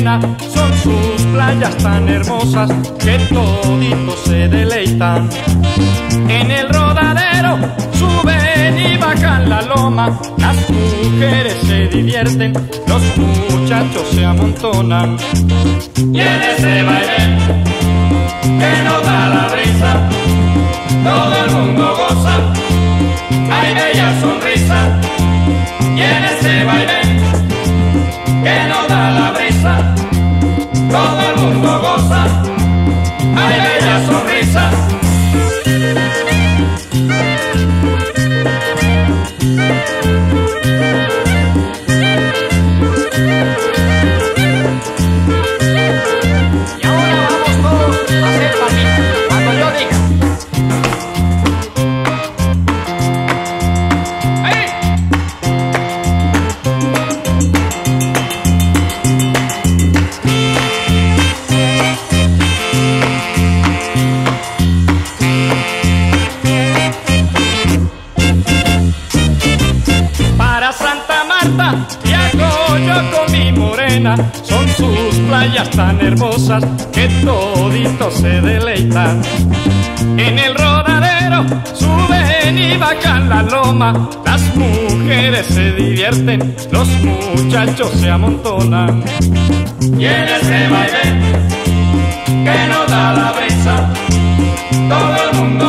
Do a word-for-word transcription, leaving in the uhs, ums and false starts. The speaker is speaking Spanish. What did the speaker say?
morena, son sus playas tan hermosas que toditos se deleitan. En el rodadero suben y bajan la loma, las mujeres se divierten, los muchachos se amontonan. Y en ese baile que nos da la brisa, todo el mundo goza, hay bella sonrisa. Y en ese baile que nos da la brisa, todo el mundo goza, hay bella sonrisa. Y ahora vamos todos a hacer palmitas cuando yo diga. ¡Ahí! Para Santa Marta viajo yo con mi morena, son sus playas tan hermosas que toditos se deleitan. En el rodadero suben y bajan la loma, las mujeres se divierten, los muchachos se amontonan. Y en ese baile que nos da la brisa, todo el mundo